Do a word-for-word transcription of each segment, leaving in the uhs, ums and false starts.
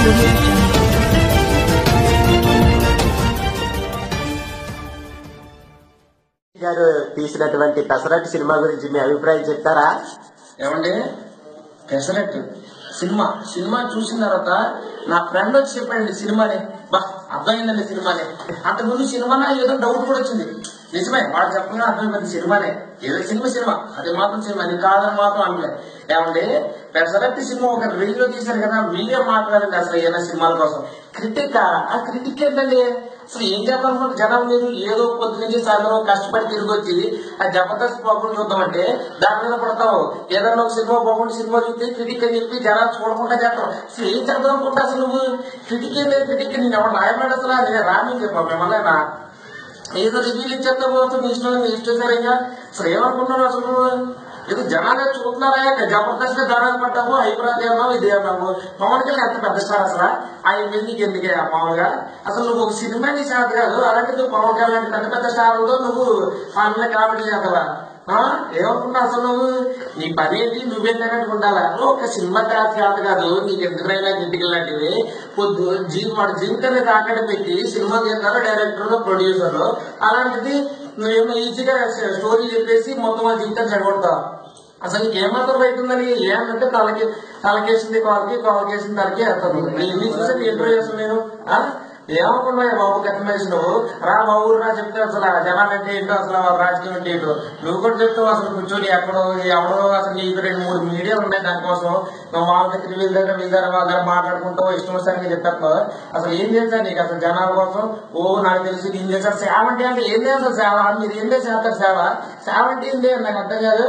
గారు తీసినటువంటి పెసరట్టు సినిమా గురించి మీ అభిప్రాయం చెప్తారా? ఏమండి, పెసరట్టు సినిమా సినిమా చూసిన తర్వాత నా ఫ్రెండ్ వచ్చి చెప్పండి సినిమాని బా అర్థమైందండి సినిమానే. అంతకుముందు సినిమానే ఏదో డౌట్ కూడా వచ్చింది. నిజమే, వాడు చెప్పగా అర్థమైంది సినిమానే, ఏదో సినిమా సినిమా అది మాత్రం సినిమా, అది కాదని మాత్రం అనలే. ఏమండి, పెసరట్టు సినిమా ఒక రీల్ లో తీశారు కదా, మీరే మాట్లాడండి అసలు ఏదైనా సినిమాల కోసం. క్రిటిక్ ఆ క్రిటిక్ ఏంటండి? అసలు ఏం చెప్పాలనుకుంటే జనం మీరు ఏదో పొద్దు నుంచి సాయంత్రం కష్టపడి తిరిగి వచ్చి ఆ జబర్దస్త్ ప్రోగ్రామ్ చూద్దామంటే దాని మీద పడతావు. ఏదైనా ఒక సినిమా బాగుంటే సినిమా చూస్తే క్రిటిక్ అని చెప్పి జనాలు చూడకుండా చేస్తావు. అసలు ఏం చెప్పాలనుకుంటా అసలు నువ్వు? క్రిటిక్ ఏం లేదు, క్రిటిక్ నేను ఎవరు రాయమాడు అసలు నేను రాని చెప్పాను మిమ్మల్ని. ఏదో రివ్యూలు ఇచ్చేస్తా పోతావు, మీ ఇష్టం మీ ఇష్టం సరిగా. అసలు ఏమనుకున్నావు అసలు నువ్వు? ఇది జనాలే చూస్తున్నారా? జబర్దస్త్ జనాలు పడ్డాము, హైదరాబాద్ అన్నావు, ఇది అన్నాము. పవన్ కళ్యాణ్ ఎంత పెద్ద స్టార్ అసలు ఆయన నీకు ఎందుకే మామూలుగా? అసలు నువ్వు ఒక సినిమా నీ చేత కాదు, అలాంటి నువ్వు పవన్ కళ్యాణ్ పెద్ద పెద్ద స్టార్లతో నువ్వు వాళ్ళ కామెడీ చేస్తావా? ఏమనుకున్నా అసలు నువ్వు? నీ పని ఏంటి? నువ్వేంటన్నట్టు ఉండాలా? ఒక సినిమా చేత కాదు, నీకు ఎందుకైనా గిట్టికలు లాంటివి పొద్దు జీవి వాడు జీవితాన్ని తాకడ పెట్టి సినిమా తీస్తారు డైరెక్టర్ ప్రొడ్యూసర్. అలాంటిది నువ్వేమో ఈజీగా స్టోరీ చెప్పేసి మొత్తం ఆ జీవితాన్ని చెడగొడతావు. అసలు నీకేమాత్రం అవుతుందని ఏమంటే తలకి తలకేసింది కాలకి కాలకేసింది తలకి వేస్తాను. నేను చూసే ఇంటర్వ్యూ చేస్తాను నేను. ఏమనుకున్నా బాబు కట్టమేసి నువ్వు రా మా ఊరు రా చెప్తే అసలు జనాలు అంటే ఏంటో, అసలు రాజకీయం అంటే ఏంటో నువ్వు కూడా చెప్తావు. అసలు కూర్చొని ఎక్కడో ఎవడో అసలు నీకు రెండు మూడు మీడియాలు ఉన్నాయి దానికోసం నువ్వు వాళ్ళ దగ్గర వీళ్ళ దగ్గర వీళ్ళ దగ్గర వాళ్ళ దగ్గర మాట్లాడుకుంటావు, ఇష్టం వచ్చారని చెప్పేస్తావు. అసలు ఏం చేశారు నీకు అసలు జనాల కోసం? ఓ నాకు తెలిసి ఏం చేశారు సేవ అంటే అంటే ఏం చేస్తారు సేవ? మీరు ఏం చేస్తారు సేవ? సేవ అంటే ఏంటి నాకు అర్థం కాదు.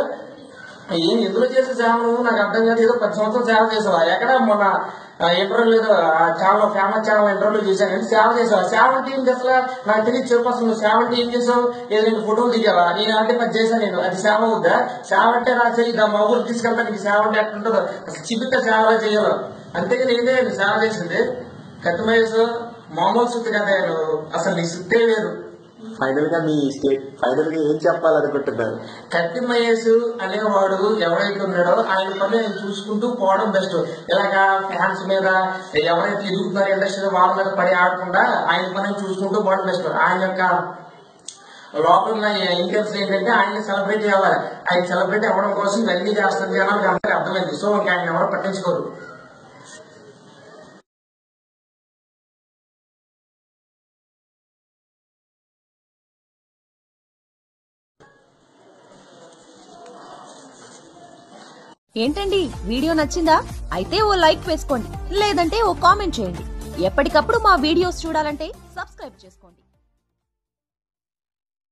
ఏం ఎందులో చేసే సేవలు నాకు అర్థం కాదు. ఏదో పది సంవత్సరాలు సేవ చేసావా? ఎక్కడ మొన్న ఇంటర్వ్యూ ఏదో చాలా ఫేమస్ ఛానల్ ఇంటర్వ్యూ చేశాను. సేవ చేసావా? సేవ అంటే ఏం చేస్తా నాకు తెలియదు చెప్పు. అసలు నువ్వు సేవ అంటే ఏం చేసావు? ఏదో నేను ఫోటోలు దిగావా? నేను అంటే పది చేశాను నేను, అది సేవ అవుద్దా? సేవ అంటే నా చెయ్యి మా ఊరు తీసుకెళ్తాను. నీకు సేవ అంటే ఎట్లుంటుందో అసలు చిబిత సేవలా చేయాలి. అంతేగాని ఏందే నువ్వు సేవ చేసింది? కత్తిమేసు మామూలు సుత్తి కదా నువ్వు, అసలు నీ సుత్తే వేరు. ఫైనల్ గా మీ స్టేట్ ఫైనల్ గా ఏం చెప్పాలనుకుంటున్నారు? కత్తి మహేష్ అనేవాడు ఎవరైతే ఉన్నాడో ఆయన పని ఆయన చూసుకుంటూ పోవడం బెస్ట్. ఇలాగా ఫ్యాన్స్ మీద ఎవరైతే ఎదుగుతున్నారో ఇండస్ట్రీ వాళ్ళ మీద పడి ఆడకుండా ఆయన పని చూసుకుంటూ పోవడం బెస్ట్. ఆయన యొక్క లోపల ఉన్న ఇంటెన్స్ ఏంటంటే ఆయన సెలబ్రేట్ చేయాలి. ఆయన సెలబ్రేట్ అవ్వడం కోసం ఇవన్నీ చేస్తుంది జనానికి అందరికీ అర్థమైంది. సో ఇంకా ఆయన ఎవరు పట్టించుకోరు. ఏంటండి వీడియో నచ్చిందా? అయితే ఓ లైక్ వేసుకోండి, లేదంటే ఓ కామెంట్ చేయండి. ఎప్పటికప్పుడు మా వీడియోస్ చూడాలంటే సబ్స్క్రైబ్ చేసుకోండి.